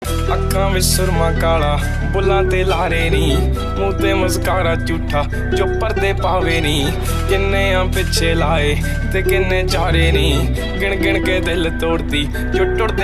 ਅੱਖਾਂ ਵਿੱਚ ਸੁਰਮਾ ਕਾਲਾ, ਬੁੱਲਾਂ ਤੇ ਲਾਰੇ ਨੀ, ਮੂੰਹ ਤੇ ਮਸਕਾਰਾ ਝੂਠਾ ਜੋ ਪਰਦੇ ਪਾਵੇ ਨੀ। ਕਿੰਨੇ ਆ ਪਿੱਛੇ ਲਾਏ ਤੇ ਕਿੰਨੇ ਚਾਰੇ ਨੀ, ਗਿਣ ਗਿਣ ਕੇ ਦਿਲ ਤੋੜਦੀ ਜੋ ਟੁੱਟਦੇ